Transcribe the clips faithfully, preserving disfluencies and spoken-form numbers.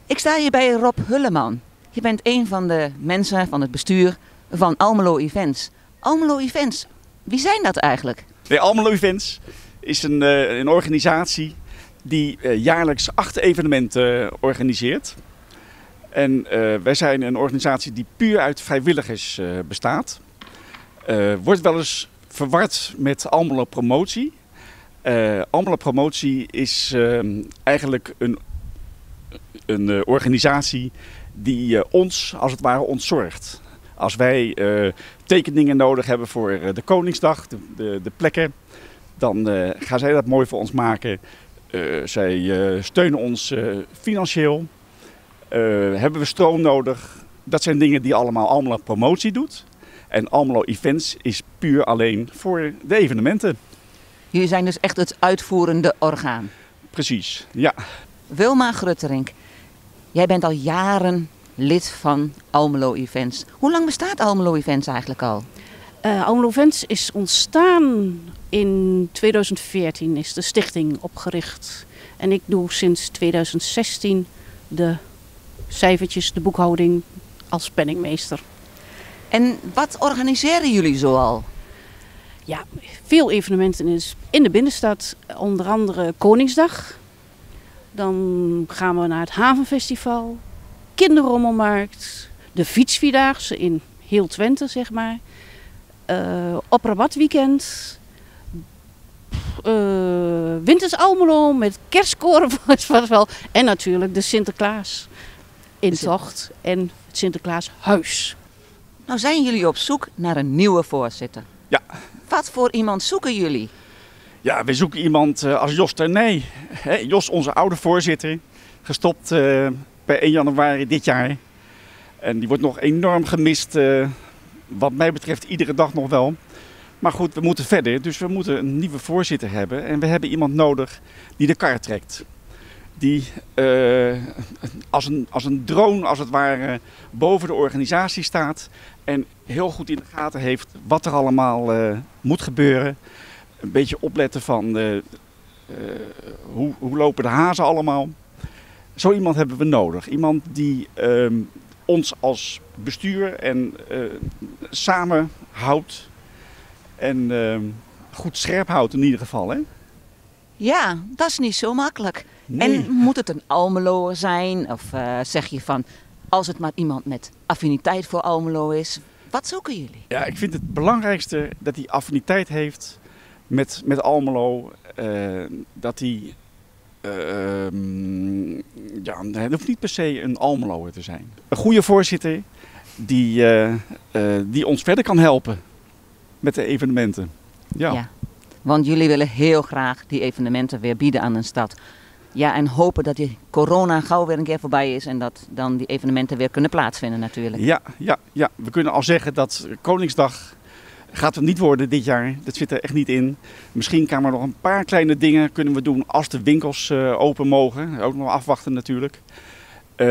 Ik sta hier bij Rob Hulleman. Je bent een van de mensen van het bestuur van Almelo Events. Almelo Events, wie zijn dat eigenlijk? Nee, Almelo Events is een, uh, een organisatie die uh, jaarlijks acht evenementen uh, organiseert. En uh, wij zijn een organisatie die puur uit vrijwilligers uh, bestaat. Uh, wordt wel eens verward met Almelo Promotie. Uh, Almelo Promotie is uh, eigenlijk een, een uh, organisatie die uh, ons, als het ware, ontzorgt. Als wij uh, tekeningen nodig hebben voor uh, de Koningsdag, de, de, de plekken, dan uh, gaan zij dat mooi voor ons maken. Uh, zij uh, steunen ons uh, financieel. Uh, hebben we stroom nodig? Dat zijn dingen die allemaal Almelo Promotie doet. En Almelo Events is puur alleen voor de evenementen. Jullie zijn dus echt het uitvoerende orgaan. Precies, ja. Wilma Grutterink, jij bent al jaren lid van Almelo Events. Hoe lang bestaat Almelo Events eigenlijk al? Uh, Almelo Events is ontstaan in tweeduizend veertien, is de stichting opgericht. En ik doe sinds tweeduizend zestien de cijfertjes, de boekhouding als penningmeester. En wat organiseren jullie zoal? Ja, veel evenementen in de binnenstad, onder andere Koningsdag. Dan gaan we naar het Havenfestival, Kinderrommelmarkt, de Fietsvierdaagse in heel Twente, zeg maar. Uh, op rabatweekend, uh, Winters Almelo met kerstkoren wel. En natuurlijk de Sinterklaas intocht en het Sinterklaashuis. Nou zijn jullie op zoek naar een nieuwe voorzitter. Ja. Wat voor iemand zoeken jullie? Ja, we zoeken iemand uh, als Jos Ternij. Hey, Jos, onze oude voorzitter, gestopt uh, per één januari dit jaar. En die wordt nog enorm gemist, uh, wat mij betreft iedere dag nog wel. Maar goed, we moeten verder, dus we moeten een nieuwe voorzitter hebben. En we hebben iemand nodig die de kar trekt. Die uh, als, een, als een drone, als het ware, boven de organisatie staat. En heel goed in de gaten heeft wat er allemaal uh, moet gebeuren. Een beetje opletten van uh, uh, hoe, hoe lopen de hazen allemaal. Zo iemand hebben we nodig. Iemand die uh, ons als bestuur en uh, samen houdt. En uh, goed scherp houdt in ieder geval. Hè? Ja, dat is niet zo makkelijk. Nee. En moet het een Almeloer zijn? Of uh, zeg je van, als het maar iemand met affiniteit voor Almelo is. Wat zoeken jullie? Ja, ik vind het belangrijkste dat hij affiniteit heeft met, met Almelo. Uh, dat hij... Uh, um, ja, het hoeft niet per se een Almeloer te zijn. Een goede voorzitter die, uh, uh, die ons verder kan helpen met de evenementen. Ja. Ja, want jullie willen heel graag die evenementen weer bieden aan een stad. Ja, en hopen dat die corona gauw weer een keer voorbij is en dat dan die evenementen weer kunnen plaatsvinden natuurlijk. Ja, ja, ja. We kunnen al zeggen dat Koningsdag gaat er niet worden dit jaar. Dat zit er echt niet in. Misschien kan er nog een paar kleine dingen kunnen we doen als de winkels uh, open mogen. Ook nog afwachten natuurlijk. Uh,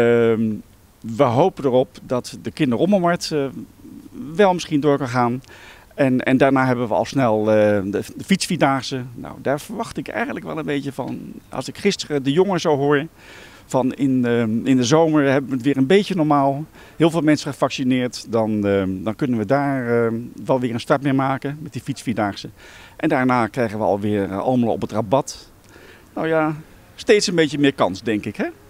we hopen erop dat de kinderrommelmarkt uh, wel misschien door kan gaan. En, en daarna hebben we al snel uh, de, de fietsvierdaagse. Nou, daar verwacht ik eigenlijk wel een beetje van. Als ik gisteren de jongen zo hoor, van in, uh, in de zomer hebben we het weer een beetje normaal. Heel veel mensen gevaccineerd. Dan, uh, dan kunnen we daar uh, wel weer een start mee maken met die fietsvierdaagse. En daarna krijgen we alweer uh, Almelo op het rabat. Nou ja, steeds een beetje meer kans, denk ik, hè?